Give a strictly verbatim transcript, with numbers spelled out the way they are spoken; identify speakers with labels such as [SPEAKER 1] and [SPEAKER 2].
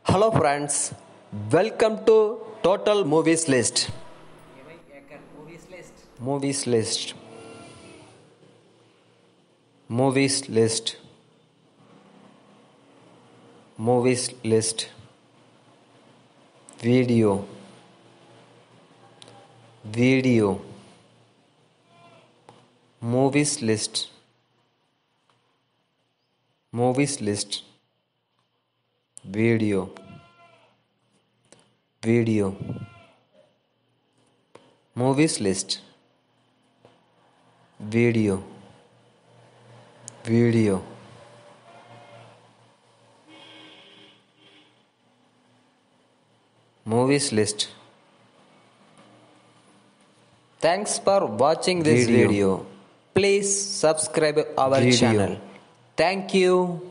[SPEAKER 1] Hello friends, welcome to Total Movies List.
[SPEAKER 2] ये भाई Acker movies list.
[SPEAKER 1] Movies List. Movies List. Movies List. Video. Video. Movies List. Movies List. Video. Video. Movies List. Video. Video. Movies List. Thanks for watching this
[SPEAKER 3] Video.
[SPEAKER 1] video. Please subscribe our
[SPEAKER 3] Video.
[SPEAKER 1] channel. Thank you.